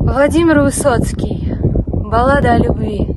Владимир Высоцкий. Баллада о любви.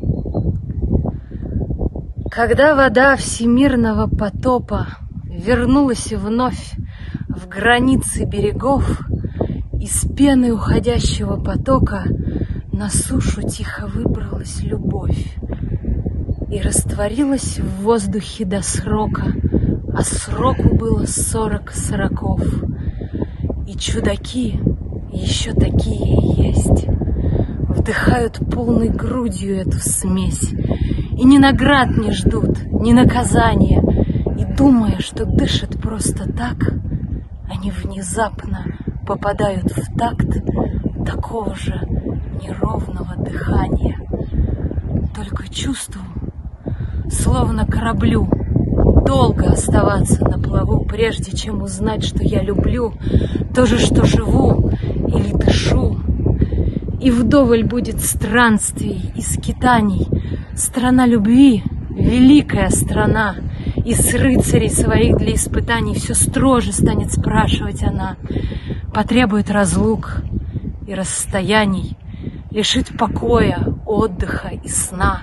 Когда вода всемирного потопа вернулась вновь в границы берегов, из пены уходящего потока на сушу тихо выбралась любовь и растворилась в воздухе до срока, а сроку было 40 сороков. И чудаки еще такие есть, вдыхают полной грудью эту смесь, и ни наград не ждут, ни наказания, и, думая, что дышат просто так, они внезапно попадают в такт такого же неровного дыхания. Только чувствую, словно кораблю, долго оставаться на плаву, прежде чем узнать, что я люблю то же, что живу или дышу. И вдоволь будет странствий и скитаний. Страна любви — великая страна, и с рыцарей своих для испытаний все строже станет спрашивать она. Потребует разлук и расстояний, лишит покоя, отдыха и сна.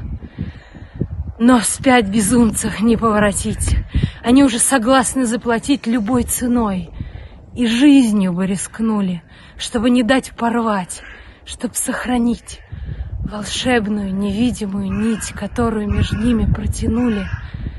Но вспять безумцев не поворотить. Они уже согласны заплатить любой ценой. И жизнью бы рискнули, чтобы не дать порвать, чтобы сохранить волшебную невидимую нить, которую между ними протянули.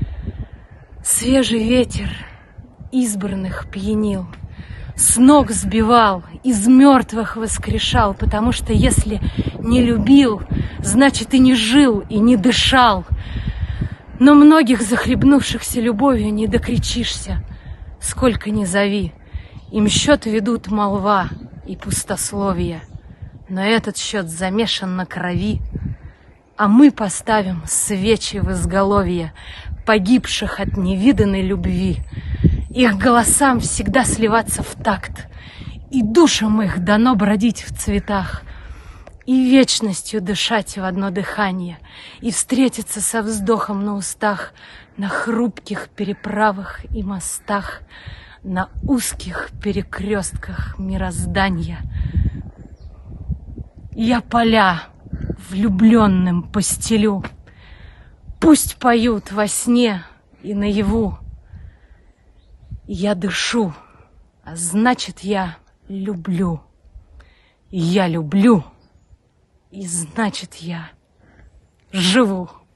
Свежий ветер избранных пьянил, с ног сбивал, из мертвых воскрешал, потому что если не любил, значит и не жил, и не дышал. Но многих захлебнувшихся любовью не докричишься, сколько ни зови. Им счет ведут молва и пустословие, но этот счет замешан на крови. А мы поставим свечи в изголовье погибших от невиданной любви. Их голосам всегда сливаться в такт, и душам их дано бродить в цветах, и вечностью дышать в одно дыхание, и встретиться со вздохом на устах на хрупких переправах и мостах, на узких перекрестках мироздания. Я поля влюбленным постелю, пусть поют во сне и наяву. Я дышу, а значит, я люблю. И я люблю, и значит, я живу.